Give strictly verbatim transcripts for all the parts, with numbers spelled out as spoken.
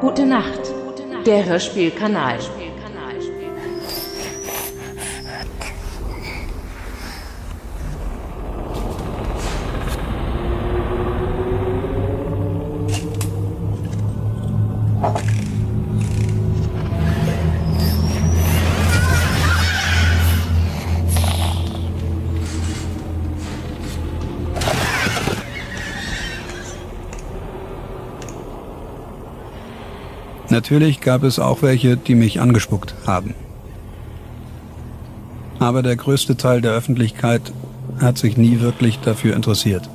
Gute Nacht, der Hörspielkanal. Natürlich gab es auch welche, die mich angespuckt haben. Aber der größte Teil der Öffentlichkeit hat sich nie wirklich dafür interessiert.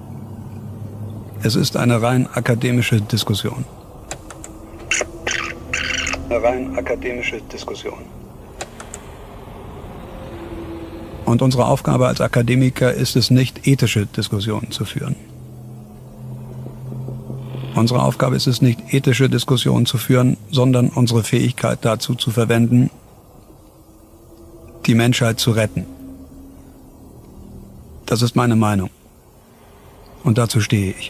Es ist eine rein akademische Diskussion. Eine rein akademische Diskussion. Und unsere Aufgabe als Akademiker ist es nicht, ethische Diskussionen zu führen. Unsere Aufgabe ist es nicht, ethische Diskussionen zu führen, sondern unsere Fähigkeit dazu zu verwenden, die Menschheit zu retten. Das ist meine Meinung. Und dazu stehe ich.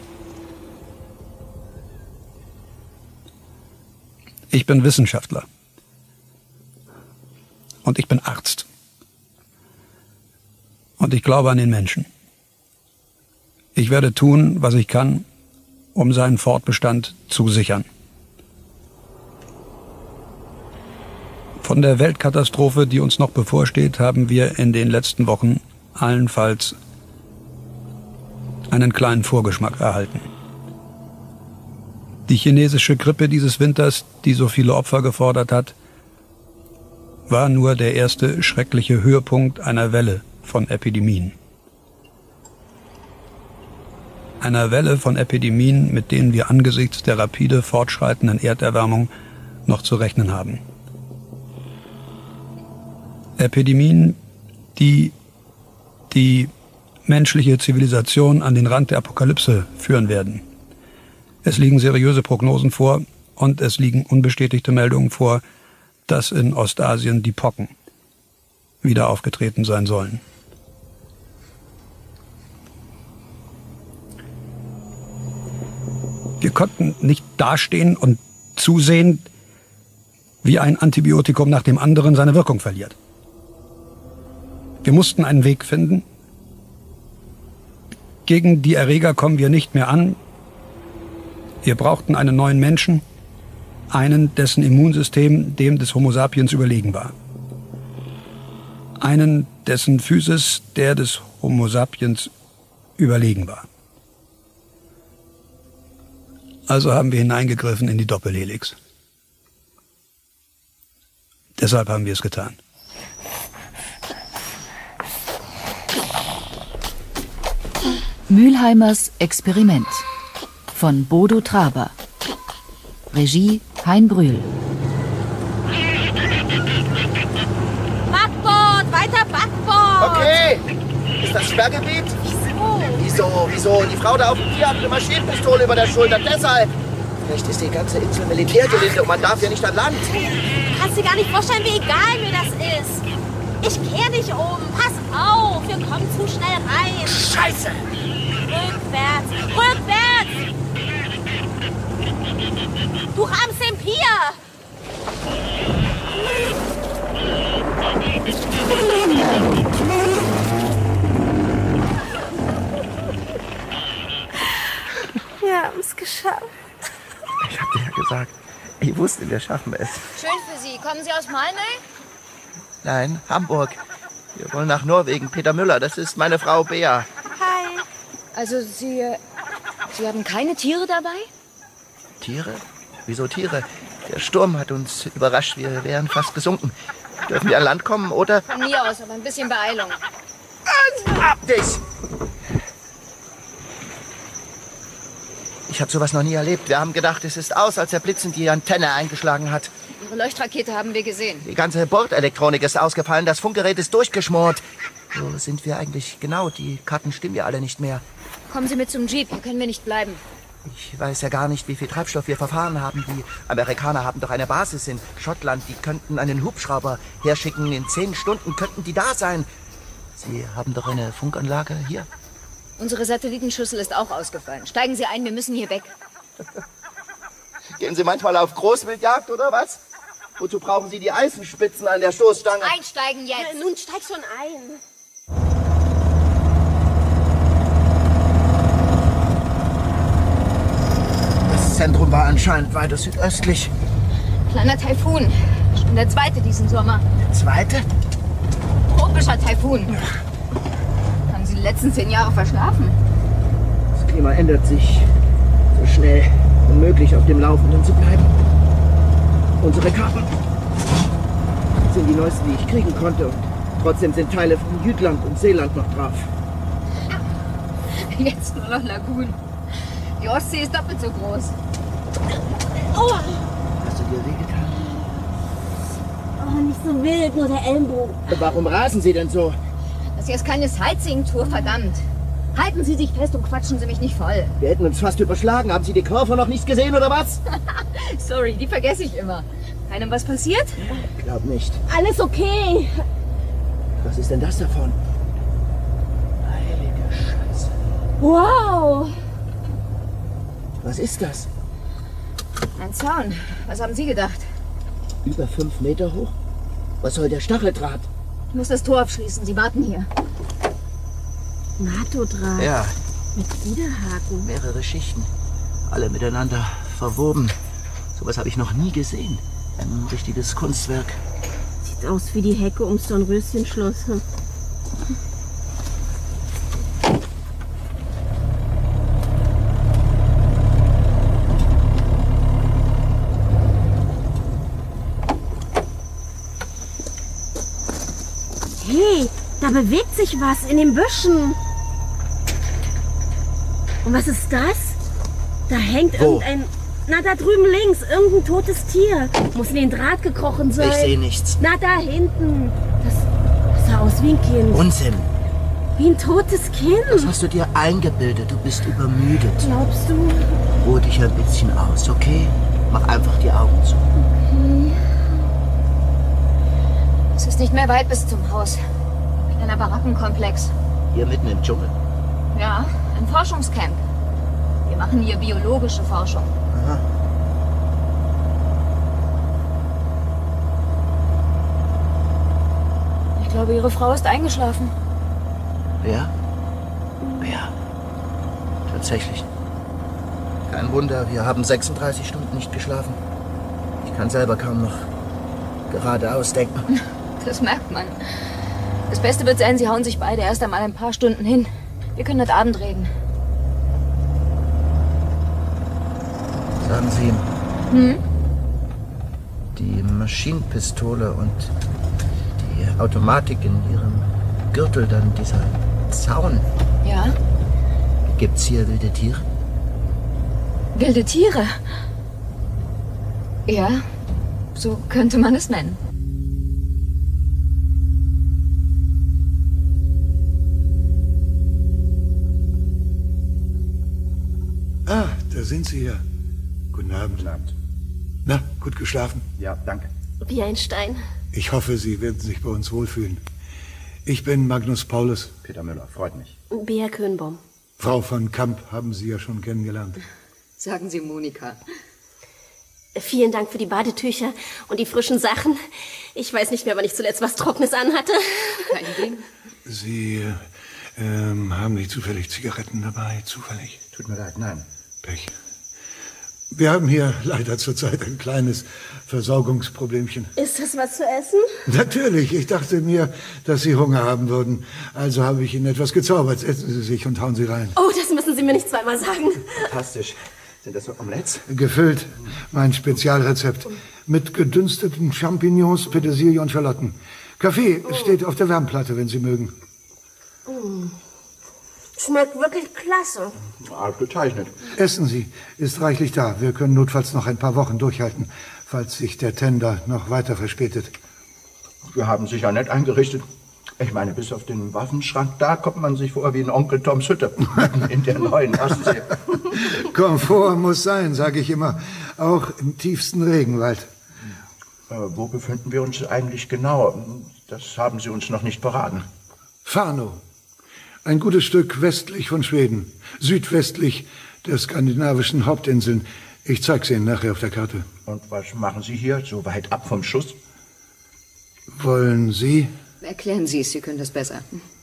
Ich bin Wissenschaftler. Und ich bin Arzt. Und ich glaube an den Menschen. Ich werde tun, was ich kann, um seinen Fortbestand zu sichern. Von der Weltkatastrophe, die uns noch bevorsteht, haben wir in den letzten Wochen allenfalls einen kleinen Vorgeschmack erhalten. Die chinesische Grippe dieses Winters, die so viele Opfer gefordert hat, war nur der erste schreckliche Höhepunkt einer Welle von Epidemien. Einer Welle von Epidemien, mit denen wir angesichts der rapide fortschreitenden Erderwärmung noch zu rechnen haben. Epidemien, die die menschliche Zivilisation an den Rand der Apokalypse führen werden. Es liegen seriöse Prognosen vor und es liegen unbestätigte Meldungen vor, dass in Ostasien die Pocken wieder aufgetreten sein sollen. Wir konnten nicht dastehen und zusehen, wie ein Antibiotikum nach dem anderen seine Wirkung verliert. Wir mussten einen Weg finden. Gegen die Erreger kommen wir nicht mehr an. Wir brauchten einen neuen Menschen, einen, dessen Immunsystem dem des Homo sapiens überlegen war. Einen, dessen Physis der des Homo sapiens überlegen war. Also haben wir hineingegriffen in die Doppelhelix. Deshalb haben wir es getan. Mülheimers Experiment von Bodo Traber. Regie Hein Brühl. Backbord! Weiter Backbord! Okay! Ist das Sperrgebiet? Wieso? Wieso? Wieso? Die Frau da auf dem Tier hat eine Maschinenpistole über der Schulter. Deshalb! Vielleicht ist die ganze Insel Militärgelände und man darf ja nicht an Land. Du kannst dir gar nicht vorstellen, wie egal mir das ist. Ich kehr dich um. Pass auf, wir kommen zu schnell rein. Scheiße! Rückwärts! Rückwärts! Du rahmst den Pier! Wir haben es geschafft. Ich hab dir ja gesagt, ich wusste, wir schaffen es. Schön für Sie. Kommen Sie aus Malmö? Nein, Hamburg. Wir wollen nach Norwegen. Peter Müller, das ist meine Frau Bea. Hi. Also Sie, Sie haben keine Tiere dabei? Tiere? Wieso Tiere? Der Sturm hat uns überrascht. Wir wären fast gesunken. Dürfen wir an Land kommen, oder? Von mir aus, aber ein bisschen Beeilung. Ab dich! Ich habe sowas noch nie erlebt. Wir haben gedacht, es ist aus, als der Blitz in die Antenne eingeschlagen hat. Ihre Leuchtrakete haben wir gesehen. Die ganze Bordelektronik ist ausgefallen, das Funkgerät ist durchgeschmort. Wo sind wir eigentlich genau? Die Karten stimmen ja alle nicht mehr. Kommen Sie mit zum Jeep, hier können wir nicht bleiben. Ich weiß ja gar nicht, wie viel Treibstoff wir verfahren haben. Die Amerikaner haben doch eine Basis in Schottland. Die könnten einen Hubschrauber herschicken. In zehn Stunden könnten die da sein. Sie haben doch eine Funkanlage hier? Unsere Satellitenschüssel ist auch ausgefallen. Steigen Sie ein, wir müssen hier weg. Gehen Sie manchmal auf Großwildjagd oder was? Wozu brauchen Sie die Eisenspitzen an der Stoßstange? Einsteigen jetzt! Nun steig schon ein. Das Zentrum war anscheinend weiter südöstlich. Kleiner Taifun. Schon der zweite diesen Sommer. Der zweite? Tropischer Taifun. Haben Sie die letzten zehn Jahre verschlafen? Das Klima ändert sich so schnell. Unmöglich, auf dem Laufenden zu bleiben. Unsere Karten sind die neuesten, die ich kriegen konnte. Und trotzdem sind Teile von Jütland und Seeland noch drauf. Jetzt nur noch Lagunen. Die Ostsee ist doppelt so groß. Aua! Hast du dir wehgetan? Oh, nicht so wild, nur der Ellenbogen. Warum rasen Sie denn so? Das hier ist keine Sightseeing-Tour, verdammt. Halten Sie sich fest und quatschen Sie mich nicht voll. Wir hätten uns fast überschlagen. Haben Sie die Körper noch nicht gesehen, oder was? Sorry, die vergesse ich immer. Keinem was passiert? Glaub nicht. Alles okay. Was ist denn das davon? Heilige Scheiße. Wow. Was ist das? Ein Zaun. Was haben Sie gedacht? Über fünf Meter hoch? Was soll der Stacheldraht? Ich muss das Tor abschließen. Sie warten hier. NATO-Draht. Ja, Mit Widerhaken. mehrere Schichten. Alle miteinander verwoben. Sowas habe ich noch nie gesehen. Ein richtiges Kunstwerk. Sieht aus wie die Hecke ums Dornröschenschloss. Hm? Hey, da bewegt sich was in den Büschen. Und was ist das? Da hängt Wo? irgendein... Na, da drüben links. Irgendein totes Tier. Muss in den Draht gekrochen sein. Ich sehe nichts. Na, da hinten. Das, das sah aus wie ein Kind. Unsinn. Wie ein totes Kind. Das hast du dir eingebildet. Du bist übermüdet. Glaubst du? Ruhe dich ein bisschen aus, okay? Mach einfach die Augen zu. Es ist nicht mehr weit bis zum Haus. Kleiner Barackenkomplex. Hier mitten im Dschungel. Ja, ein Forschungscamp. Wir machen hier biologische Forschung. Aha. Ich glaube, Ihre Frau ist eingeschlafen. Wer? Wer? Tatsächlich. Kein Wunder, wir haben sechsunddreißig Stunden nicht geschlafen. Ich kann selber kaum noch geradeaus denken. Das merkt man. Das Beste wird sein, Sie hauen sich beide erst einmal ein paar Stunden hin. Wir können heute Abend reden. Sagen Sie, Hm? die Maschinenpistole und die Automatik in Ihrem Gürtel, dann dieser Zaun. Ja? Gibt's hier wilde Tiere? Wilde Tiere? Ja, so könnte man es nennen. Ah, da sind Sie ja. Guten Abend. Guten Abend. Na, gut geschlafen? Ja, danke. Wie ein Stein. Ich hoffe, Sie werden sich bei uns wohlfühlen. Ich bin Magnus Paulus. Peter Müller, freut mich. Bea Könbaum. Frau von Kamp haben Sie ja schon kennengelernt. Sagen Sie Monika. Vielen Dank für die Badetücher und die frischen Sachen. Ich weiß nicht mehr, wann ich zuletzt was Trockenes anhatte. Kein Ding. Sie äh, ähm, haben nicht zufällig Zigaretten dabei? Zufällig? Tut mir leid, nein. Pech. Wir haben hier leider zurzeit ein kleines Versorgungsproblemchen. Ist das was zu essen? Natürlich, ich dachte mir, dass Sie Hunger haben würden. Also habe ich Ihnen etwas gezaubert. Essen Sie sich und hauen Sie rein. Oh, das müssen Sie mir nicht zweimal sagen. Fantastisch. Sind das so Omelettes? Gefüllt, mein Spezialrezept. Mit gedünsteten Champignons, Petersilie und Schalotten. Kaffee steht auf der Wärmplatte, wenn Sie mögen. Mm. Schmeckt wirklich klasse. Ausgezeichnet. Essen Sie, ist reichlich da. Wir können notfalls noch ein paar Wochen durchhalten, falls sich der Tender noch weiter verspätet. Wir haben sich ja nett eingerichtet. Ich meine, bis auf den Waffenschrank, da kommt man sich vor wie in Onkel Toms Hütte. In der neuen Ostsee. Komfort muss sein, sage ich immer. Auch im tiefsten Regenwald. Äh, wo befinden wir uns eigentlich genau? Das haben Sie uns noch nicht verraten. Fano. Ein gutes Stück westlich von Schweden. Südwestlich der skandinavischen Hauptinseln. Ich zeig's Ihnen nachher auf der Karte. Und was machen Sie hier, so weit ab vom Schuss? Wollen Sie? Erklären Sie es, Sie können das besser.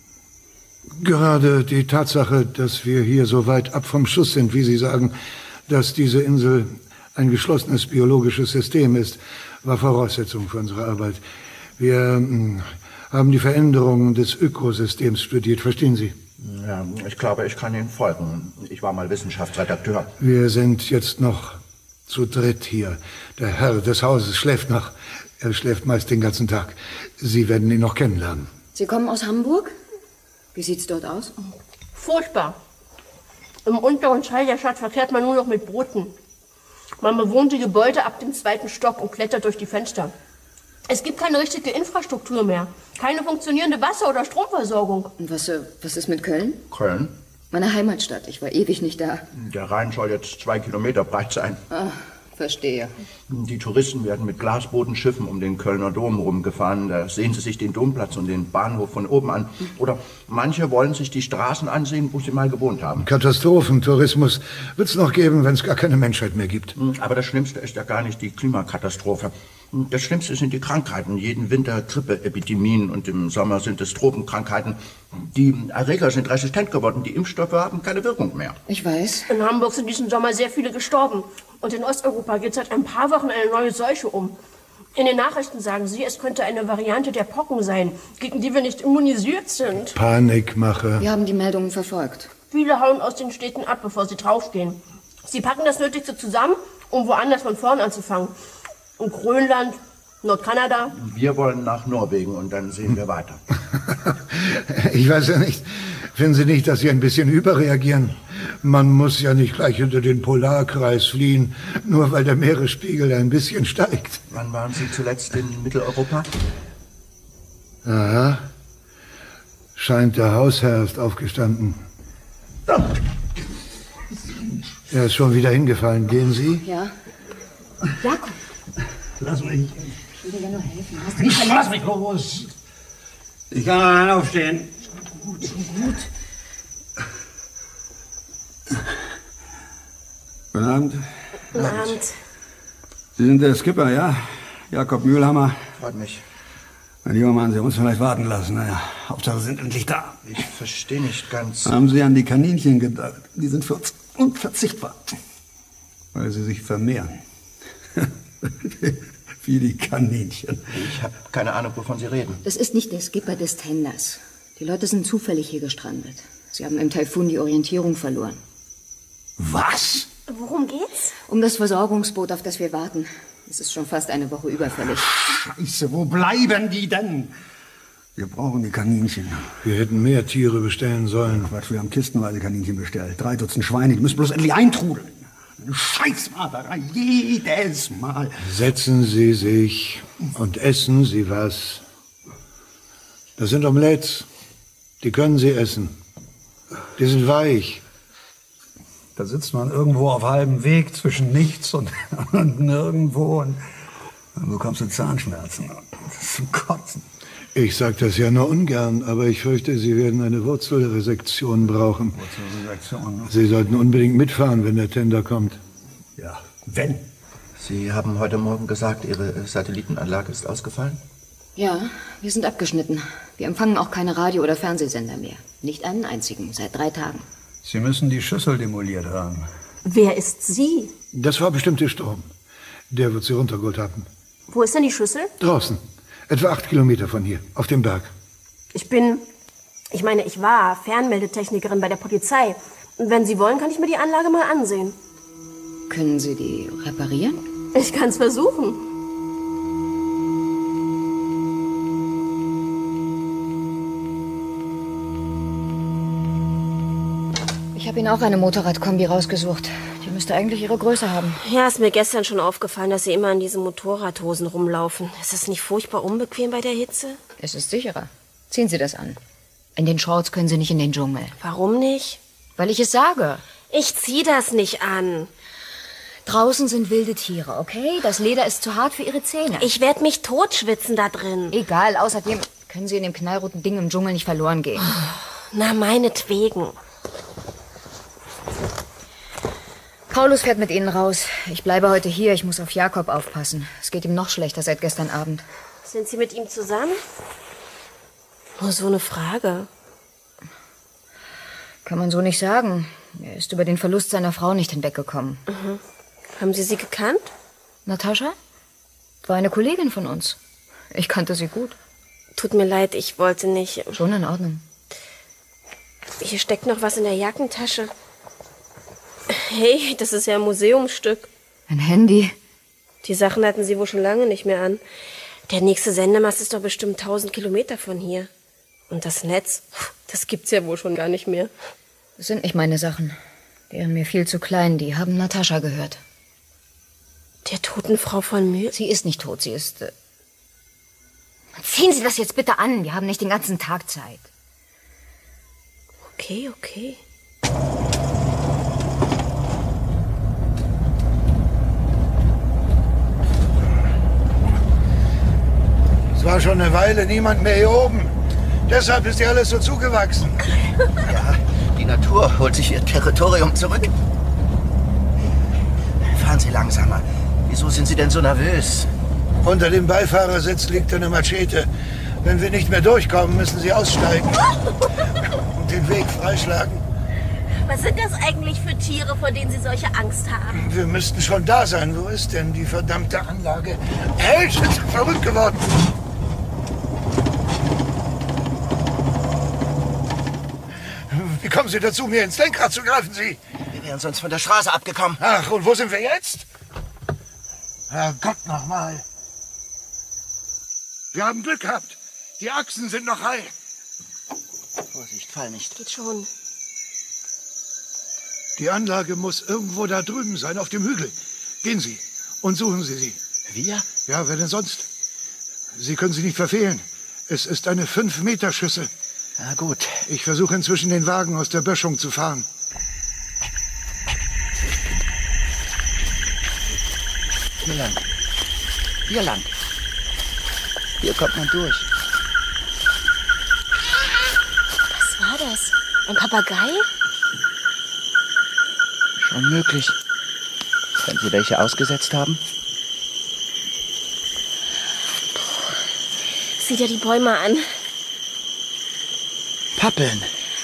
Gerade die Tatsache, dass wir hier so weit ab vom Schuss sind, wie Sie sagen, dass diese Insel ein geschlossenes biologisches System ist, war Voraussetzung für unsere Arbeit. Wir hm, haben die Veränderungen des Ökosystems studiert, verstehen Sie? Ja, ich glaube, ich kann Ihnen folgen. Ich war mal Wissenschaftsredakteur. Wir sind jetzt noch zu dritt hier. Der Herr des Hauses schläft noch. Er schläft meist den ganzen Tag. Sie werden ihn noch kennenlernen. Sie kommen aus Hamburg? Wie sieht's dort aus? Furchtbar. Im unteren Teil der Stadt verkehrt man nur noch mit Booten. Man bewohnt die Gebäude ab dem zweiten Stock und klettert durch die Fenster. Es gibt keine richtige Infrastruktur mehr. Keine funktionierende Wasser- oder Stromversorgung. Und was, äh, was ist mit Köln? Köln? Meine Heimatstadt. Ich war ewig nicht da. Der Rhein soll jetzt zwei Kilometer breit sein. Ah, verstehe. Die Touristen werden mit Glasbodenschiffen um den Kölner Dom rumgefahren. Da sehen sie sich den Domplatz und den Bahnhof von oben an. Oder manche wollen sich die Straßen ansehen, wo sie mal gewohnt haben. Katastrophentourismus wird es noch geben, wenn es gar keine Menschheit mehr gibt. Aber das Schlimmste ist ja gar nicht die Klimakatastrophe. Das Schlimmste sind die Krankheiten. Jeden Winter Grippeepidemien und im Sommer sind es Tropenkrankheiten. Die Erreger sind resistent geworden. Die Impfstoffe haben keine Wirkung mehr. Ich weiß. In Hamburg sind diesen Sommer sehr viele gestorben. Und in Osteuropa geht seit ein paar Wochen eine neue Seuche um. In den Nachrichten sagen sie, es könnte eine Variante der Pocken sein, gegen die wir nicht immunisiert sind. Panikmache. Wir haben die Meldungen verfolgt. Viele hauen aus den Städten ab, bevor sie draufgehen. Sie packen das Nötigste zusammen, um woanders von vorn anzufangen. In Grönland, Nordkanada. Wir wollen nach Norwegen und dann sehen wir weiter. Ich weiß ja nicht. Finden Sie nicht, dass Sie ein bisschen überreagieren? Man muss ja nicht gleich unter den Polarkreis fliehen, nur weil der Meeresspiegel ein bisschen steigt. Wann waren Sie zuletzt in Mitteleuropa? Aha. Scheint der Hausherr ist aufgestanden. Er ist schon wieder hingefallen. Gehen Sie? Ja. Jakob. Lass mich. Ich will dir nur helfen. Hast du dich Lass verletzt? mich los. Ich kann allein aufstehen. Gut, gut. Guten Abend. Guten Abend. Sie sind der Skipper, ja? Jakob Mühlhammer. Freut mich. Mein junger Mann, Sie haben uns vielleicht warten lassen. Naja, Hauptsache Sie sind endlich da. Ich verstehe nicht ganz. Haben Sie an die Kaninchen gedacht? Die sind für uns unverzichtbar. Weil sie sich vermehren. Wie die Kaninchen. Ich habe keine Ahnung, wovon Sie reden. Das ist nicht der Skipper des Tenders. Die Leute sind zufällig hier gestrandet. Sie haben im Taifun die Orientierung verloren. Was? Worum geht's? Um das Versorgungsboot, auf das wir warten. Es ist schon fast eine Woche überfällig. Scheiße, wo bleiben die denn? Wir brauchen die Kaninchen. Wir hätten mehr Tiere bestellen sollen. Quatsch, wir haben kistenweise Kaninchen bestellt. Drei Dutzend Schweine, die müssen bloß endlich eintrudeln. Eine Scheißmarterei, jedes Mal. Setzen Sie sich und essen Sie was. Das sind Omelettes. Die können Sie essen. Die sind weich. Da sitzt man irgendwo auf halbem Weg zwischen nichts und, und nirgendwo und dann bekommst du Zahnschmerzen. Das ist zum Kotzen. Ich sag das ja nur ungern, aber ich fürchte, Sie werden eine Wurzelresektion brauchen. Wurzelresektion, ne? Sie sollten unbedingt mitfahren, wenn der Tender kommt. Ja, wenn. Sie haben heute Morgen gesagt, Ihre Satellitenanlage ist ausgefallen? Ja, wir sind abgeschnitten. Wir empfangen auch keine Radio- oder Fernsehsender mehr. Nicht einen einzigen, seit drei Tagen. Sie müssen die Schüssel demoliert haben. Wer ist sie? Das war bestimmt der Sturm. Der wird Sie runtergeholt haben. Wo ist denn die Schüssel? Draußen. Etwa acht Kilometer von hier, auf dem Berg. Ich bin, ich meine, ich war Fernmeldetechnikerin bei der Polizei. Und wenn Sie wollen, kann ich mir die Anlage mal ansehen. Können Sie die reparieren? Ich kann es versuchen. Ich habe Ihnen auch eine Motorradkombi rausgesucht. Die müsste eigentlich Ihre Größe haben. Ja, ist mir gestern schon aufgefallen, dass Sie immer in diesen Motorradhosen rumlaufen. Ist das nicht furchtbar unbequem bei der Hitze? Es ist sicherer. Ziehen Sie das an. In den Shorts können Sie nicht in den Dschungel. Warum nicht? Weil ich es sage. Ich zieh das nicht an. Draußen sind wilde Tiere, okay? Das Leder ist zu hart für Ihre Zähne. Ich werde mich totschwitzen da drin. Egal, außerdem können Sie in dem knallroten Ding im Dschungel nicht verloren gehen. Na, meinetwegen. Paulus fährt mit Ihnen raus. Ich bleibe heute hier. Ich muss auf Jakob aufpassen. Es geht ihm noch schlechter seit gestern Abend. Sind Sie mit ihm zusammen? Nur so eine Frage. Kann man so nicht sagen. Er ist über den Verlust seiner Frau nicht hinweggekommen. Mhm. Haben Sie sie gekannt? Natascha? War eine Kollegin von uns. Ich kannte sie gut. Tut mir leid, ich wollte nicht... Schon in Ordnung. Hier steckt noch was in der Jackentasche. Hey, das ist ja ein Museumsstück. Ein Handy. Die Sachen hatten Sie wohl schon lange nicht mehr an. Der nächste Sendemast ist doch bestimmt tausend Kilometer von hier. Und das Netz, das gibt's ja wohl schon gar nicht mehr. Das sind nicht meine Sachen. Die wären mir viel zu klein. Die haben Natascha gehört. Der toten Frau von Mühl? Sie ist nicht tot, sie ist... Äh Ziehen Sie das jetzt bitte an. Wir haben nicht den ganzen Tag Zeit. Okay, okay. Es war schon eine Weile niemand mehr hier oben. Deshalb ist hier alles so zugewachsen. Ja, die Natur holt sich ihr Territorium zurück. Fahren Sie langsamer. Wieso sind Sie denn so nervös? Unter dem Beifahrersitz liegt eine Machete. Wenn wir nicht mehr durchkommen, müssen Sie aussteigen und den Weg freischlagen. Was sind das eigentlich für Tiere, vor denen Sie solche Angst haben? Wir müssten schon da sein. Wo ist denn die verdammte Anlage? Hey, ich bin verrückt geworden. Wie kommen Sie dazu, mir ins Lenkrad zu greifen, Sie? Wir wären sonst von der Straße abgekommen. Ach, und wo sind wir jetzt? Herrgott, nochmal. Wir haben Glück gehabt. Die Achsen sind noch heil. Vorsicht, fall nicht. Geht schon. Die Anlage muss irgendwo da drüben sein, auf dem Hügel. Gehen Sie und suchen Sie sie. Wir? Ja, wer denn sonst? Sie können sie nicht verfehlen. Es ist eine fünf-Meter-Schüssel. Na gut. Ich versuche inzwischen den Wagen aus der Böschung zu fahren. Hier lang. Hier lang. Hier kommt man durch. Was war das? Ein Papagei? Schon möglich. Wenn Sie welche ausgesetzt haben? Sieh dir die Bäume an. Pappeln.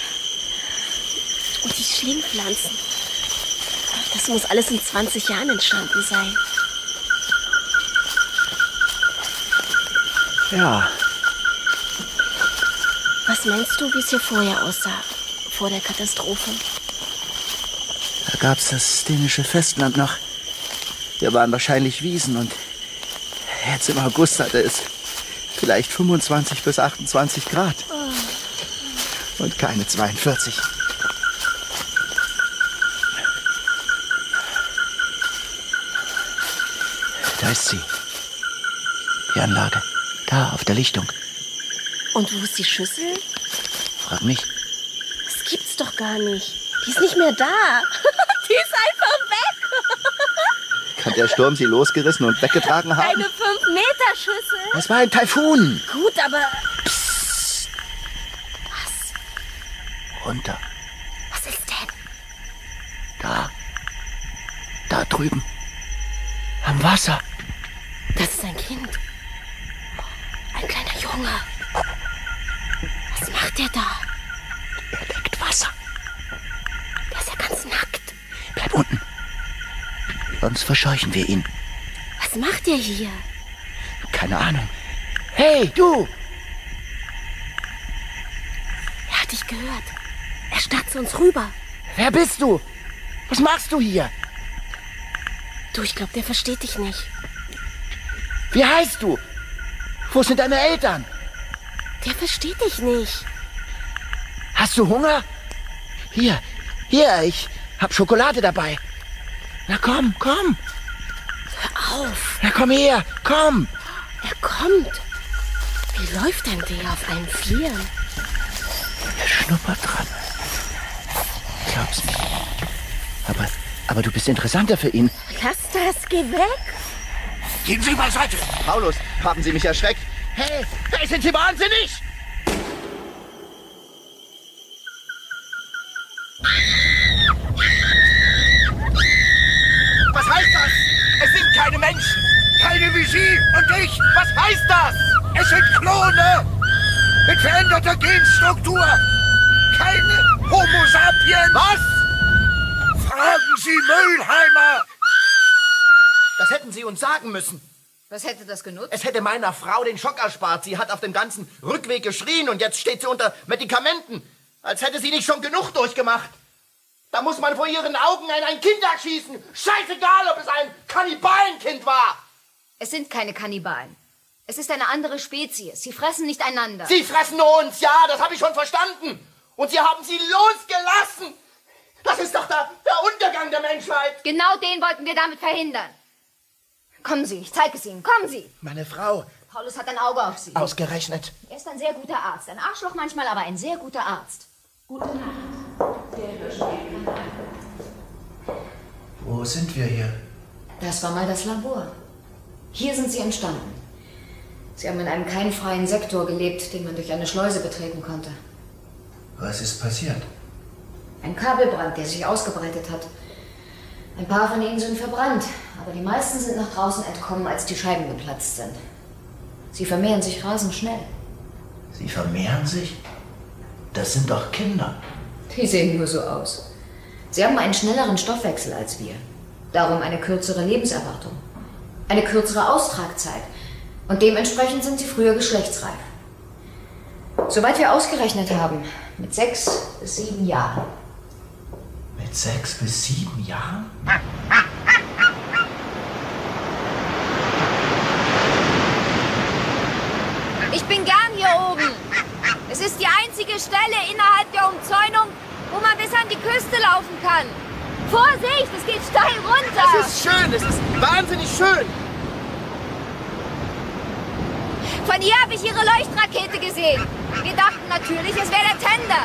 Und die Schlingpflanzen. Das muss alles in zwanzig Jahren entstanden sein. Ja. Was meinst du, wie es hier vorher aussah? Vor der Katastrophe? Da gab's das dänische Festland noch. Hier waren wahrscheinlich Wiesen und jetzt im August hatte es vielleicht fünfundzwanzig bis achtundzwanzig Grad. Oh. Und keine zweiundvierzig. Da ist sie. Die Anlage. Da, auf der Lichtung. Und wo ist die Schüssel? Frag mich. Das gibt's doch gar nicht. Die ist nicht mehr da. Die ist einfach weg. Kann der Sturm sie losgerissen und weggetragen haben? Eine fünf-Meter-Schüssel? Es war ein Taifun. Gut, aber... Psst. Was? Runter. Was ist denn? Da. Da drüben. Am Wasser. Das ist ein Kind. Ein kleiner Junge. Was macht der da? Er leckt Wasser. Der ist ja ganz nackt. Bleib unten. Sonst verscheuchen wir ihn. Was macht der hier? Keine Ahnung. Hey, du! Er hat dich gehört. Er starrt zu uns rüber. Wer bist du? Was machst du hier? Du, ich glaube, der versteht dich nicht. Wie heißt du? Wo sind deine Eltern? Der versteht dich nicht. Hast du Hunger? Hier, hier, ich hab Schokolade dabei. Na komm, komm. Hör auf. Na komm her, komm. Er kommt. Wie läuft denn der auf allen Vieren? Er schnuppert dran. Glaub's nicht. Aber, aber du bist interessanter für ihn. Lass das, geh weg. Gehen Sie beiseite. Paulus, haben Sie mich erschreckt? Hey, hey, sind Sie wahnsinnig? wie Sie und ich. Was heißt das? Es sind Klone mit veränderter Genstruktur. Keine Homo sapiens. Was? Fragen Sie Mühlheimer. Das hätten Sie uns sagen müssen. Was hätte das genutzt? Es hätte meiner Frau den Schock erspart. Sie hat auf dem ganzen Rückweg geschrien und jetzt steht sie unter Medikamenten. Als hätte sie nicht schon genug durchgemacht. Da muss man vor ihren Augen ein, ein Kind erschießen. Scheißegal, ob es ein Kannibalenkind war. Es sind keine Kannibalen. Es ist eine andere Spezies. Sie fressen nicht einander. Sie fressen uns, ja, das habe ich schon verstanden. Und Sie haben sie losgelassen. Das ist doch der, der Untergang der Menschheit. Genau den wollten wir damit verhindern. Kommen Sie, ich zeige es Ihnen. Kommen Sie. Meine Frau. Paulus hat ein Auge auf Sie. Ausgerechnet. Er ist ein sehr guter Arzt. Ein Arschloch manchmal, aber ein sehr guter Arzt. Gute Nacht, der Hörspielkanal. Wo sind wir hier? Das war mal das Labor. Hier sind Sie entstanden. Sie haben in einem keimfreien Sektor gelebt, den man durch eine Schleuse betreten konnte. Was ist passiert? Ein Kabelbrand, der sich ausgebreitet hat. Ein paar von ihnen sind verbrannt, aber die meisten sind nach draußen entkommen, als die Scheiben geplatzt sind. Sie vermehren sich rasend schnell. Sie vermehren sich? Das sind doch Kinder. Die sehen nur so aus. Sie haben einen schnelleren Stoffwechsel als wir. Darum eine kürzere Lebenserwartung. Eine kürzere Austragzeit. Und dementsprechend sind sie früher geschlechtsreif. Soweit wir ausgerechnet haben, mit sechs bis sieben Jahren. Mit sechs bis sieben Jahren? Ich bin gern hier oben. Es ist die einzige Stelle innerhalb der Umzäunung, wo man bis an die Küste laufen kann. Vorsicht, es geht steil runter. Es ist schön, es ist wahnsinnig schön. Von hier habe ich Ihre Leuchtrakete gesehen. Wir dachten natürlich, es wäre der Tender.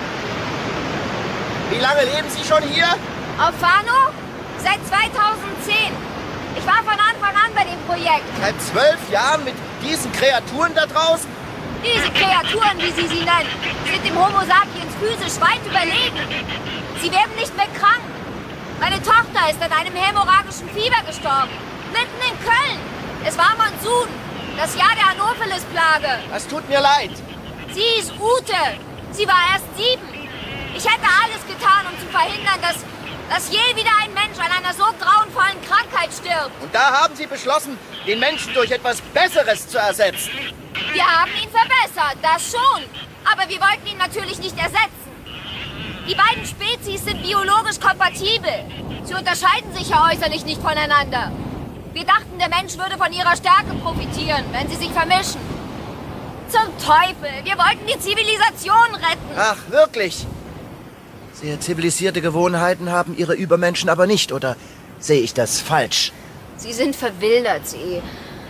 Wie lange leben Sie schon hier? Auf Fano? Seit zweitausendzehn. Ich war von Anfang an bei dem Projekt. Seit zwölf Jahren mit diesen Kreaturen da draußen? Diese Kreaturen, wie Sie sie nennen, sind dem Homo sapiens physisch weit überlegen. Sie werden nicht mehr krank. Meine Tochter ist an einem hämorrhagischen Fieber gestorben. Mitten in Köln. Es war Monsun. Das Jahr der Anopheles-Plage. Es tut mir leid. Sie ist Ute. Sie war erst sieben. Ich hätte alles getan, um zu verhindern, dass, dass je wieder ein Mensch an einer so grauenvollen Krankheit stirbt. Und da haben Sie beschlossen, den Menschen durch etwas Besseres zu ersetzen. Wir haben ihn verbessert, das schon. Aber wir wollten ihn natürlich nicht ersetzen. Die beiden Spezies sind biologisch kompatibel. Sie unterscheiden sich ja äußerlich nicht voneinander. Wir dachten, der Mensch würde von ihrer Stärke profitieren, wenn sie sich vermischen. Zum Teufel, wir wollten die Zivilisation retten. Ach, wirklich? Sehr zivilisierte Gewohnheiten haben ihre Übermenschen aber nicht, oder sehe ich das falsch? Sie sind verwildert, Sie...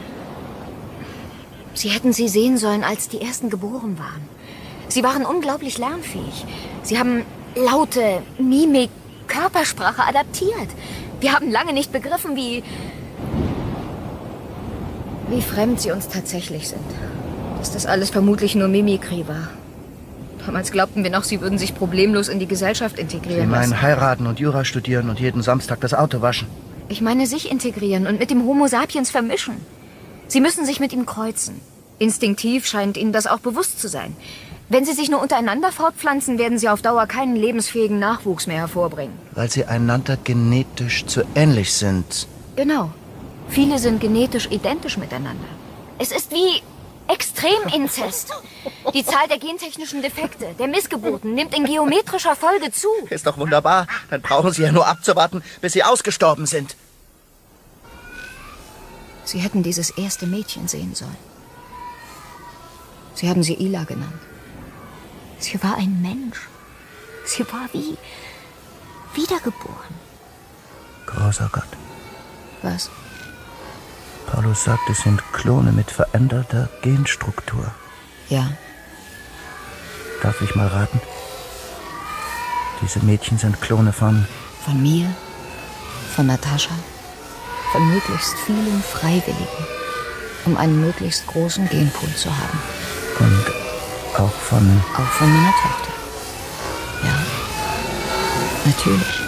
Sie hätten sie sehen sollen, als die Ersten geboren waren. Sie waren unglaublich lernfähig. Sie haben Laute, Mimik, Körpersprache adaptiert. Wir haben lange nicht begriffen, wie... wie fremd sie uns tatsächlich sind. Dass das alles vermutlich nur Mimikry war. Damals glaubten wir noch, sie würden sich problemlos in die Gesellschaft integrieren Sie meinen lassen. heiraten und Jura studieren und jeden Samstag das Auto waschen. Ich meine, sich integrieren und mit dem Homo sapiens vermischen. Sie müssen sich mit ihm kreuzen. Instinktiv scheint ihnen das auch bewusst zu sein. Wenn sie sich nur untereinander fortpflanzen, werden sie auf Dauer keinen lebensfähigen Nachwuchs mehr hervorbringen. Weil sie einander genetisch zu ähnlich sind. Genau. Viele sind genetisch identisch miteinander. Es ist wie Extreminzest. Die Zahl der gentechnischen Defekte, der Missgeburten, nimmt in geometrischer Folge zu. Ist doch wunderbar. Dann brauchen Sie ja nur abzuwarten, bis sie ausgestorben sind. Sie hätten dieses erste Mädchen sehen sollen. Sie haben sie Ila genannt. Sie war ein Mensch. Sie war wie wiedergeboren. Großer Gott. Was? Paulus sagt, es sind Klone mit veränderter Genstruktur. Ja. Darf ich mal raten? Diese Mädchen sind Klone von... Von mir, von Natascha, von möglichst vielen Freiwilligen, um einen möglichst großen Genpool zu haben. Und auch von... Auch von meiner Tochter. Ja, natürlich.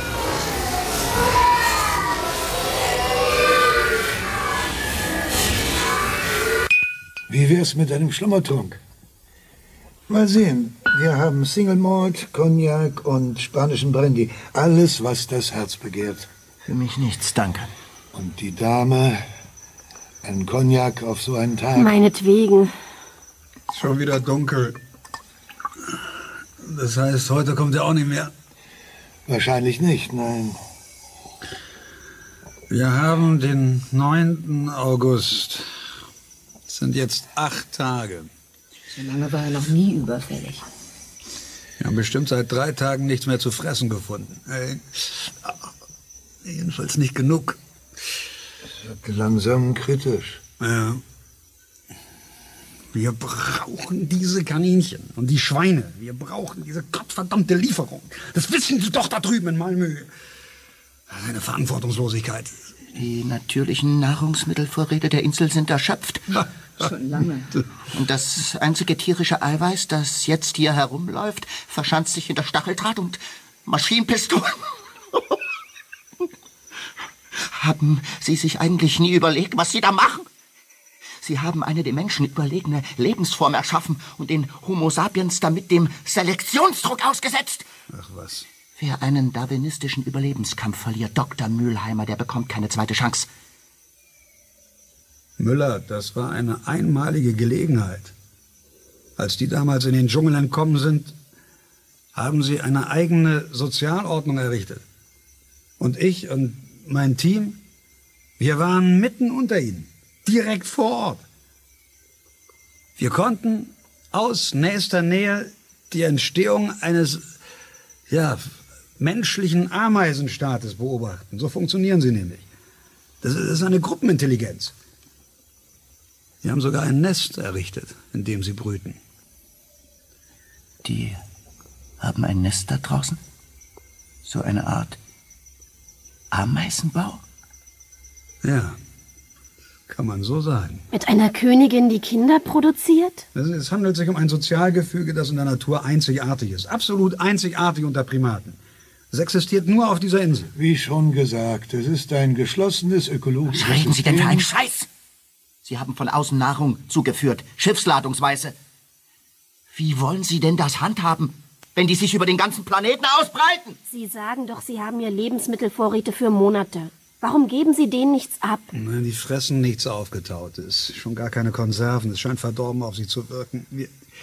Wie wär's mit einem Schlummertrunk? Mal sehen. Wir haben Single Malt, Cognac und spanischen Brandy. Alles, was das Herz begehrt. Für mich nichts, danke. Und die Dame, ein Cognac auf so einen Tag? Meinetwegen. Schon wieder dunkel. Das heißt, heute kommt er auch nicht mehr. Wahrscheinlich nicht, nein. Wir haben den neunten August. Das sind jetzt acht Tage. So lange war er noch nie überfällig. Wir haben bestimmt seit drei Tagen nichts mehr zu fressen gefunden. Äh, jedenfalls nicht genug. Das wird langsam kritisch. Ja. Wir brauchen diese Kaninchen und die Schweine. Wir brauchen diese gottverdammte Lieferung. Das wissen Sie doch da drüben in Malmö. Das ist eine Verantwortungslosigkeit. Die natürlichen Nahrungsmittelvorräte der Insel sind erschöpft. Schon lange. Und das einzige tierische Eiweiß, das jetzt hier herumläuft, verschanzt sich hinter Stacheldraht und Maschinenpistolen. Haben Sie sich eigentlich nie überlegt, was Sie da machen? Sie haben eine dem Menschen überlegene Lebensform erschaffen und den Homo sapiens damit dem Selektionsdruck ausgesetzt. Ach was. Wer einen darwinistischen Überlebenskampf verliert, Doktor Mülheimer, der bekommt keine zweite Chance. Müller, das war eine einmalige Gelegenheit. Als die damals in den Dschungel entkommen sind, haben sie eine eigene Sozialordnung errichtet. Und ich und mein Team, wir waren mitten unter ihnen, direkt vor Ort. Wir konnten aus nächster Nähe die Entstehung eines, ja, menschlichen Ameisenstaates beobachten. So funktionieren sie nämlich. Das ist eine Gruppenintelligenz. Sie haben sogar ein Nest errichtet, in dem sie brüten. Die haben ein Nest da draußen? So eine Art Ameisenbau? Ja, kann man so sagen. Mit einer Königin, die Kinder produziert? Es handelt sich um ein Sozialgefüge, das in der Natur einzigartig ist. Absolut einzigartig unter Primaten. Es existiert nur auf dieser Insel. Wie schon gesagt, es ist ein geschlossenes ökologisches Was reden Sie denn für einen System. Scheiß? Sie haben von außen Nahrung zugeführt, schiffsladungsweise. Wie wollen Sie denn das handhaben, wenn die sich über den ganzen Planeten ausbreiten? Sie sagen doch, Sie haben ja Lebensmittelvorräte für Monate. Warum geben Sie denen nichts ab? Nein, die fressen nichts Aufgetautes. Schon gar keine Konserven. Es scheint verdorben auf sie zu wirken. Wir,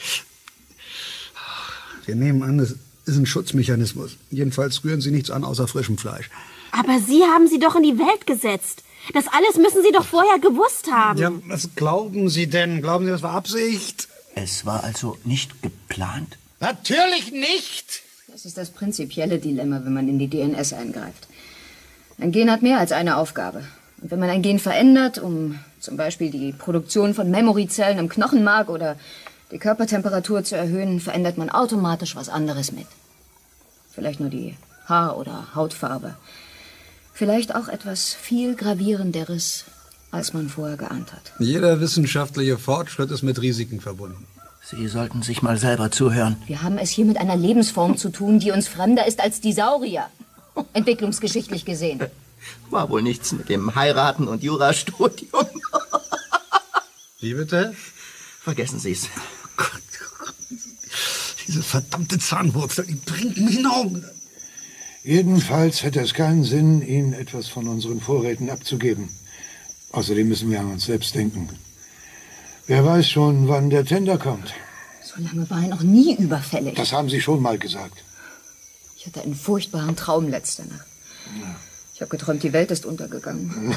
wir nehmen an, es ist ein Schutzmechanismus. Jedenfalls rühren sie nichts an außer frischem Fleisch. Aber Sie haben sie doch in die Welt gesetzt. Das alles müssen Sie doch vorher gewusst haben. Ja, was glauben Sie denn? Glauben Sie, das war Absicht? Es war also nicht geplant? Natürlich nicht! Das ist das prinzipielle Dilemma, wenn man in die D N S eingreift. Ein Gen hat mehr als eine Aufgabe. Und wenn man ein Gen verändert, um zum Beispiel die Produktion von Memoryzellen im Knochenmark oder die Körpertemperatur zu erhöhen, verändert man automatisch was anderes mit. Vielleicht nur die Haar- oder Hautfarbe. Vielleicht auch etwas viel Gravierenderes, als man vorher geahnt hat. Jeder wissenschaftliche Fortschritt ist mit Risiken verbunden. Sie sollten sich mal selber zuhören. Wir haben es hier mit einer Lebensform zu tun, die uns fremder ist als die Saurier. Entwicklungsgeschichtlich gesehen. War wohl nichts mit dem Heiraten und Jurastudium. Wie bitte? Vergessen Sie es. Diese verdammte Zahnwurzel, die bringt mich in Augen. Jedenfalls hätte es keinen Sinn, Ihnen etwas von unseren Vorräten abzugeben. Außerdem müssen wir an uns selbst denken. Wer weiß schon, wann der Tender kommt. So lange war er noch nie überfällig. Das haben Sie schon mal gesagt. Ich hatte einen furchtbaren Traum letzte Nacht. Ja. Ich habe geträumt, die Welt ist untergegangen.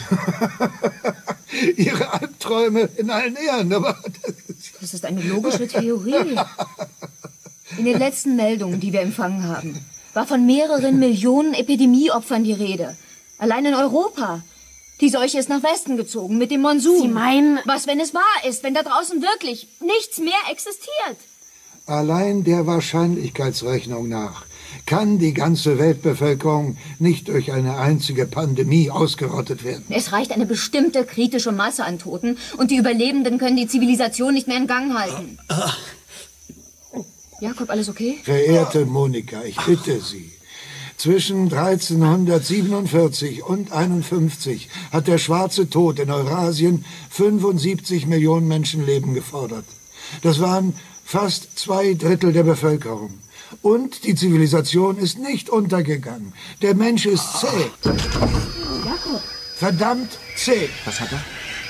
Ihre Albträume in allen Ehren, aber... Das ist eine logische Theorie. In den letzten Meldungen, die wir empfangen haben, war von mehreren Millionen Epidemieopfern die Rede. Allein in Europa. Die Seuche ist nach Westen gezogen mit dem Monsun. Sie meinen... Was, wenn es wahr ist, wenn da draußen wirklich nichts mehr existiert? Allein der Wahrscheinlichkeitsrechnung nach kann die ganze Weltbevölkerung nicht durch eine einzige Pandemie ausgerottet werden. Es reicht eine bestimmte kritische Masse an Toten und die Überlebenden können die Zivilisation nicht mehr in Gang halten. Jakob, alles okay? Verehrte Monika, ich bitte Sie. Zwischen dreizehnhundertsiebenundvierzig und einundfünfzig hat der schwarze Tod in Eurasien fünfundsiebzig Millionen Menschenleben gefordert. Das waren fast zwei Drittel der Bevölkerung. Und die Zivilisation ist nicht untergegangen. Der Mensch ist zäh. Jakob. Verdammt zäh. Was hat er?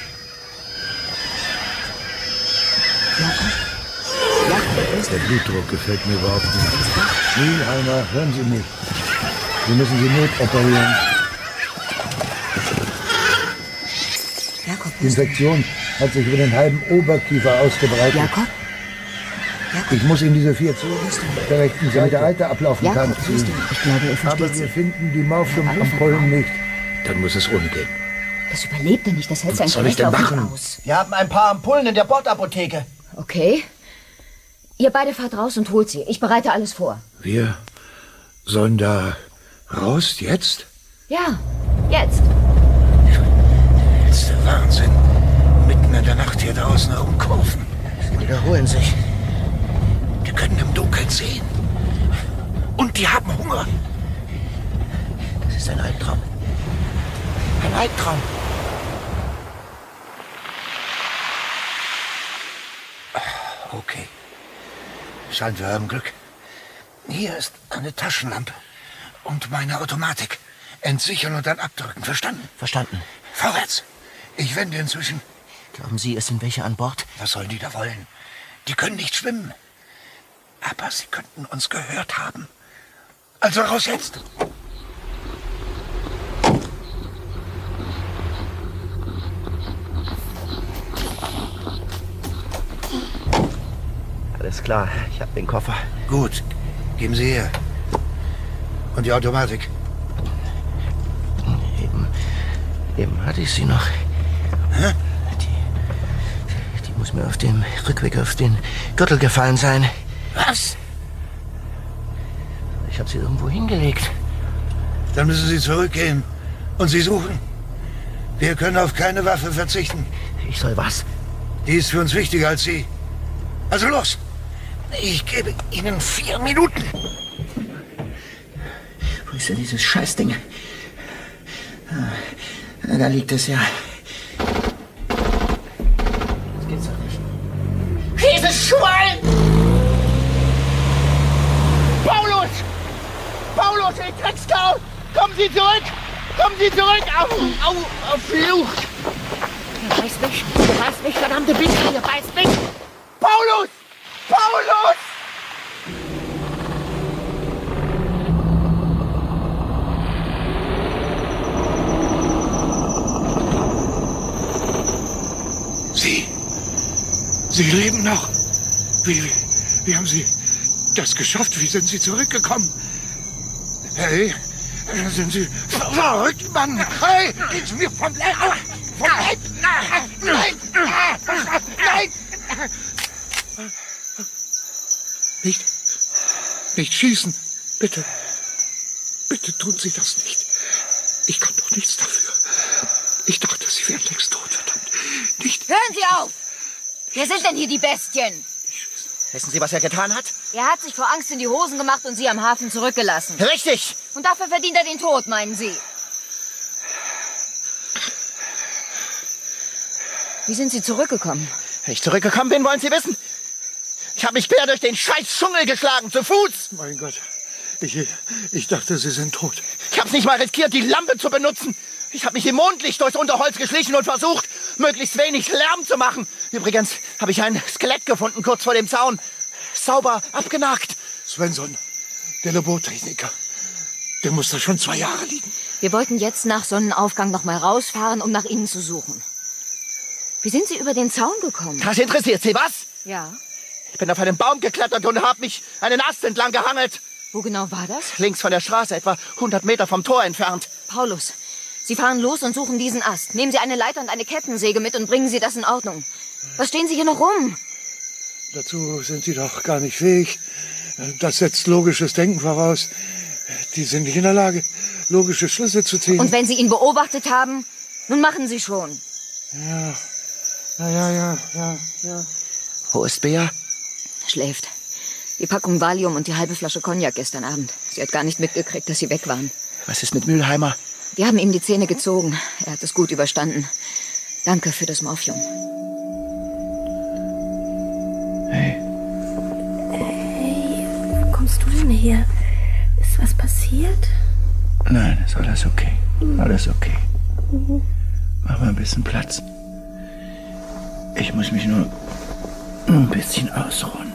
Jakob. Jakob. Der Blutdruck gefällt mir überhaupt nicht. Nielheimer, hören Sie mich. Wir müssen Sie notoperieren. Jakob. Die Infektion hat sich über den halben Oberkiefer ausgebreitet. Jakob. Jakob. Ich muss Ihnen diese vier Zonen der rechten Seite der Alte ablaufen kann. Ich glaube, er versteht Aber wir finden die Morphiumampullen nicht. Dann muss es umgehen. Das überlebt er nicht, das hält sein Was soll ich denn Kreislauf machen? nicht aus. Wir haben ein paar Ampullen in der Bordapotheke. Okay. Ihr beide fahrt raus und holt sie. Ich bereite alles vor. Wir sollen da raus jetzt? Ja, jetzt. Das ist der Wahnsinn. Mitten in der Nacht hier draußen herumkurven. Sie wiederholen sich. Die können im Dunkeln sehen. Und die haben Hunger. Das ist ein Albtraum. Ein Albtraum. Okay. Scheint, wir haben Glück. Hier ist eine Taschenlampe und meine Automatik. Entsichern und dann abdrücken. Verstanden? Verstanden. Vorwärts. Ich wende inzwischen. Glauben Sie, es sind welche an Bord? Was sollen die da wollen? Die können nicht schwimmen. Aber sie könnten uns gehört haben. Also raus jetzt. Alles klar, ich habe den Koffer. Gut, geben Sie her. Und die Automatik? Eben, eben hatte ich sie noch. Hä? Die, die muss mir auf dem Rückweg auf den Gürtel gefallen sein. Was? Ich habe sie irgendwo hingelegt. Dann müssen Sie zurückgehen und sie suchen. Wir können auf keine Waffe verzichten. Ich soll was? Die ist für uns wichtiger als Sie. Also los! Ich gebe Ihnen vier Minuten. Wo ist denn dieses Scheißding? Ah, da liegt es ja. Das geht's doch nicht. Dieses Schwein! Paulus! Paulus, ihr Dreckskau! Kommen Sie zurück! Kommen Sie zurück! Auf, auf, auf Flucht! Ihr beißt mich! Ihr beißt mich, verdammte Biester! Ihr beißt mich! Paulus! Paulus! Sie! Sie leben noch! Wie, wie, wie haben Sie das geschafft? Wie sind Sie zurückgekommen? Hey, sind Sie verrückt, Mann? Hey, gehen Sie mir vom Leib! Vom Leib! Nein! Nein! Nein! Nicht, nicht schießen, bitte. Bitte tun Sie das nicht. Ich kann doch nichts dafür. Ich dachte, Sie wären längst tot, verdammt. Nicht. Hören Sie auf! Wer sind denn hier die Bestien? Wissen Sie, was er getan hat? Er hat sich vor Angst in die Hosen gemacht und Sie am Hafen zurückgelassen. Richtig! Und dafür verdient er den Tod, meinen Sie? Wie sind Sie zurückgekommen? Wenn ich zurückgekommen bin, wollen Sie wissen? Ich habe mich quer durch den scheiß Dschungel geschlagen, zu Fuß. Mein Gott, ich, ich dachte, Sie sind tot. Ich habe nicht mal riskiert, die Lampe zu benutzen. Ich habe mich im Mondlicht durchs Unterholz geschlichen und versucht, möglichst wenig Lärm zu machen. Übrigens habe ich ein Skelett gefunden, kurz vor dem Zaun. Sauber abgenagt. Svensson, der Labortechniker. Der muss da schon zwei Jahre liegen. Wir wollten jetzt nach Sonnenaufgang noch mal rausfahren, um nach Ihnen zu suchen. Wie sind Sie über den Zaun gekommen? Das interessiert Sie, was? Ja. Ich bin auf einen Baum geklettert und habe mich einen Ast entlang gehangelt. Wo genau war das? Links von der Straße, etwa hundert Meter vom Tor entfernt. Paulus, Sie fahren los und suchen diesen Ast. Nehmen Sie eine Leiter und eine Kettensäge mit und bringen Sie das in Ordnung. Was stehen Sie hier noch rum? Dazu sind Sie doch gar nicht fähig. Das setzt logisches Denken voraus. Die sind nicht in der Lage, logische Schlüsse zu ziehen. Und wenn Sie ihn beobachtet haben, nun machen Sie schon. Ja, ja, ja, ja, ja. Wo ist Bea? Schläft. Die Packung Valium und die halbe Flasche Cognac gestern Abend. Sie hat gar nicht mitgekriegt, dass sie weg waren. Was ist mit Mülheimer? Wir haben ihm die Zähne gezogen. Er hat es gut überstanden. Danke für das Morphium. Hey. Hey, wo kommst du denn her? Ist was passiert? Nein, ist alles okay. Alles okay. Mhm. Mach mal ein bisschen Platz. Ich muss mich nur ein bisschen ausruhen.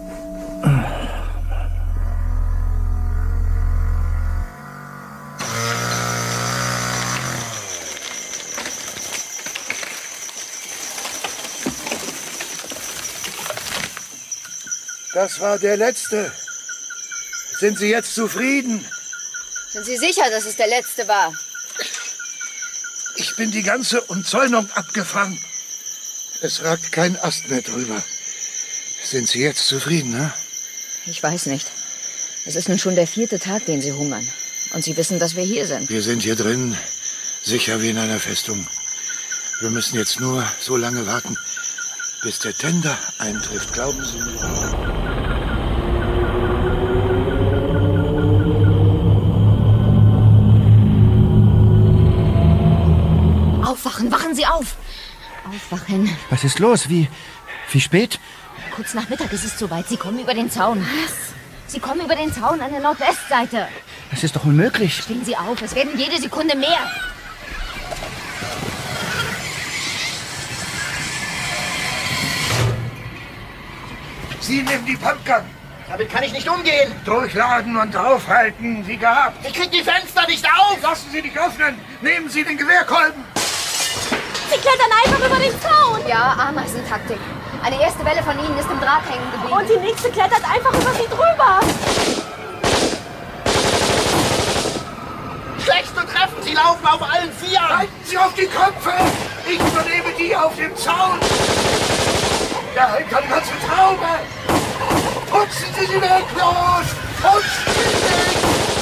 Das war der letzte. Sind Sie jetzt zufrieden? Sind Sie sicher, dass es der letzte war? Ich bin die ganze Umzäunung abgefangen. Es ragt kein Ast mehr drüber. Sind Sie jetzt zufrieden, ne? Ich weiß nicht. Es ist nun schon der vierte Tag, den Sie hungern. Und Sie wissen, dass wir hier sind. Wir sind hier drin, sicher wie in einer Festung. Wir müssen jetzt nur so lange warten, bis der Tender eintrifft. Glauben Sie mir? Aufwachen, wachen Sie auf! Aufwachen. Was ist los? Wie, wie spät? Kurz nach Mittag ist es soweit. Sie kommen über den Zaun. Was? Sie kommen über den Zaun an der Nordwestseite. Das ist doch unmöglich. Stehen Sie auf, es werden jede Sekunde mehr. Sie nehmen die Pumpgun. Damit kann ich nicht umgehen. Durchladen und draufhalten, wie gehabt. Ich krieg die Fenster nicht auf. Lassen Sie nicht öffnen. Nehmen Sie den Gewehrkolben. Sie klettern einfach über den Zaun. Ja, Ameisentaktik. Eine erste Welle von ihnen ist im Draht hängen geblieben. Und die nächste klettert einfach über sie drüber. Schlecht zu treffen. Sie laufen auf allen Vieren. Halten Sie auf die Köpfe. Ich übernehme die auf dem Zaun. Der hält eine ganze Traube. Putzen Sie sie weg, los. Putzen Sie weg.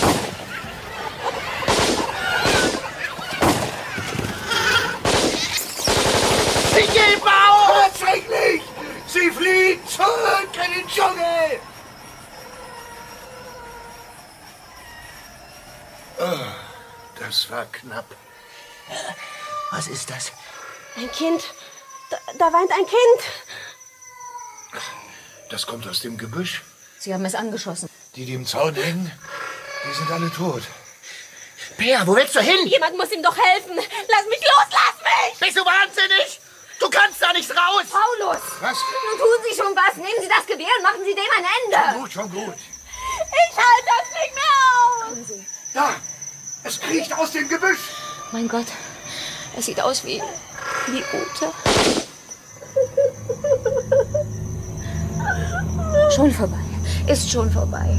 Ich gebe auf! Tatsächlich! Sie fliehen zurück in den Dschungel! Oh, das war knapp. Was ist das? Ein Kind. Da, da weint ein Kind. Das kommt aus dem Gebüsch. Sie haben es angeschossen. Die, die im Zaun hängen, die sind alle tot. Peer, wo willst du hin? Jemand muss ihm doch helfen. Lass mich los, lass mich! Bist du wahnsinnig? Du kannst da nicht raus! Paulus! Was? Nun tun Sie schon was. Nehmen Sie das Gewehr und machen Sie dem ein Ende. Gut, schon gut. Ich halte das nicht mehr aus! Da! Es kriecht aus dem Gebüsch! Mein Gott, es sieht aus wie, wie Ute. Schon vorbei. Ist schon vorbei.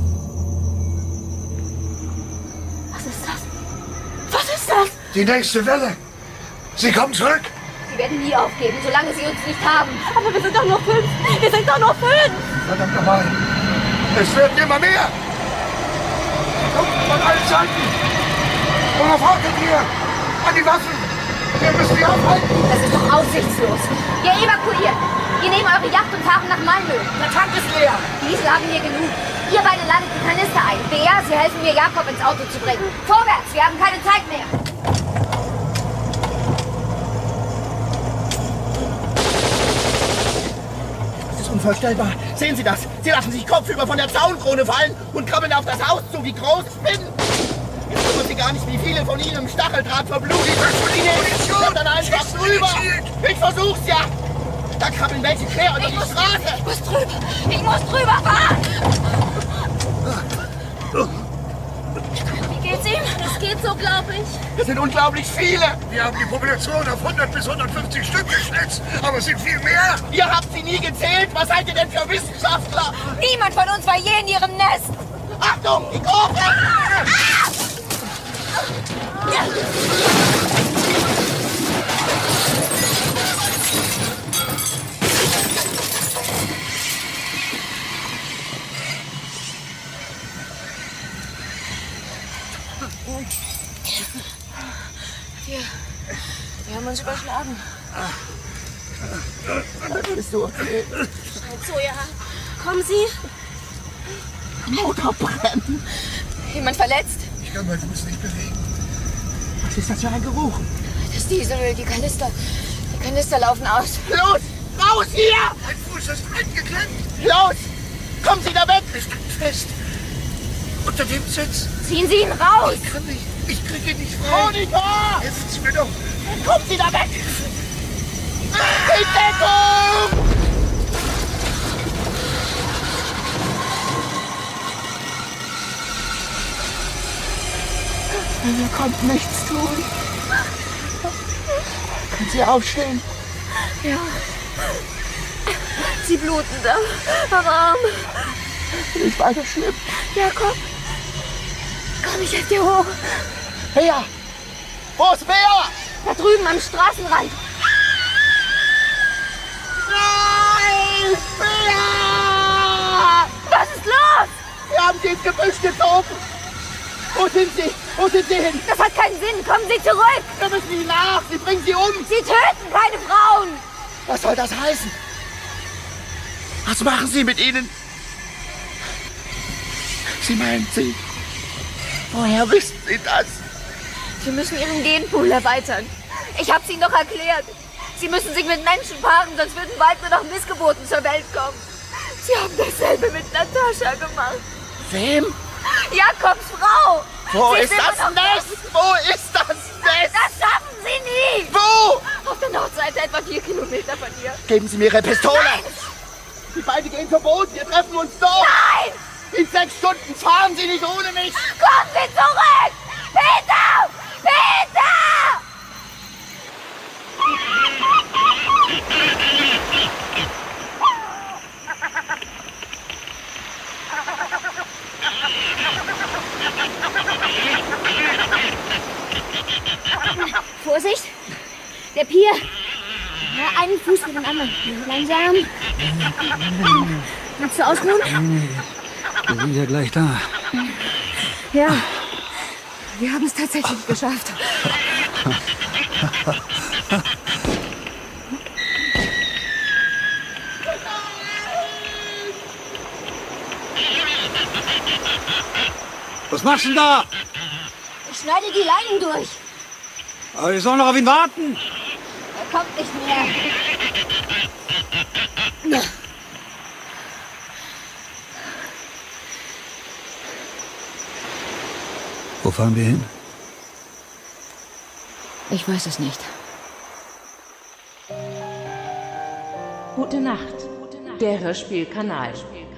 Was ist das? Was ist das? Die nächste Welle! Sie kommen zurück! Sie werden nie aufgeben, solange Sie uns nicht haben. Aber wir sind doch nur fünf. Wir sind doch nur fünf. Verdammt nochmal! Es werden immer mehr! Sie kommen von allen Seiten! Worauf wartet ihr? An die Waffen! Wir müssen sie aufhalten! Das ist doch aussichtslos. Wir evakuieren. Wir nehmen eure Yacht und fahren nach Malmö. Der Tank ist leer. Diesel haben wir genug. Ihr beide ladet die Kanister ein. Bea, Sie helfen mir, Jakob ins Auto zu bringen. Vorwärts, wir haben keine Zeit mehr. Das ist unvorstellbar. Sehen Sie das? Sie lassen sich kopfüber von der Zaunkrone fallen und krabbeln auf das Haus zu wie Großspinnen. Jetzt wissen Sie gar nicht, wie viele von Ihnen im Stacheldraht verblutet. Die Munition dann einfach drüber. Ich versuch's ja. Da krabbeln welche quer über die Straße. Ich muss drüber. Ich muss drüber fahren. Wie geht's ihm? Es geht so, glaube ich. Es sind unglaublich viele. Wir haben die Population auf hundert bis hundertfünfzig Stück geschätzt, aber es sind viel mehr. Ihr habt sie nie gezählt. Was seid ihr denn für Wissenschaftler? Niemand von uns war je in Ihrem Nest. Achtung, die Gruppe! Wir, wir haben uns überschlagen. Bist du okay? So, ja. Kommen Sie. Motor brennt. Jemand verletzt? Ich kann meinen Fuß nicht bewegen. Was ist das für ein Geruch? Das Dieselöl, die Kanister. Die Kanister laufen aus. Los! Raus hier! Mein Fuß ist eingeklemmt. Los! Kommen Sie da weg! Es steckt fest. Unter dem Sitz. Ziehen Sie ihn raus! Ich kann nicht. Ich kriege ihn nicht frei. Monika! Helfen Sie mir doch. Kommen Sie da weg! In Deckung! Er kommt nichts tun. Können Sie aufstehen? Ja. Sie bluten da. Am Arm. Nicht weiter schlimm. Ja, komm. Komm, ich helf dir hoch. Bea! Wo ist Bea? Da drüben am Straßenrand. Nein! Bea! Was ist los? Wir haben sie ins Gebüsch gezogen. Wo sind sie? Wo sind sie hin? Das hat keinen Sinn. Kommen Sie zurück. Wir müssen ihnen nach. Sie bringen sie um. Sie töten keine Frauen. Was soll das heißen? Was machen Sie mit ihnen? Sie meinen sie? Woher wissen Sie das? Wir müssen Ihren Genpool erweitern. Ich hab's Ihnen doch erklärt. Sie müssen sich mit Menschen paaren, sonst würden bald nur noch Missgeburten zur Welt kommen. Sie haben dasselbe mit Natascha gemacht. Wem? Jakobs Frau. Wo Sie ist sind das noch Nest? Wo ist das Nest? Das schaffen Sie nie. Wo? Auf der Nordseite, etwa vier Kilometer von hier. Geben Sie mir Ihre Pistole. Nein. Die beiden gehen zum Boot. Wir treffen uns dort. Nein! In sechs Stunden fahren Sie nicht ohne mich. Kommen Sie zurück! Peter! Peter! Vorsicht! Der Pier! Ja, einen Fuß für den anderen. Langsam. Willst du ausruhen? Wir sind ja gleich da. Ja. Wir haben es tatsächlich geschafft. Was machst du denn da? Ich schneide die Leinen durch. Aber wir sollen noch auf ihn warten. Er kommt nicht mehr. Wo fahren wir hin? Ich weiß es nicht. Gute Nacht. Der Hörspielkanal.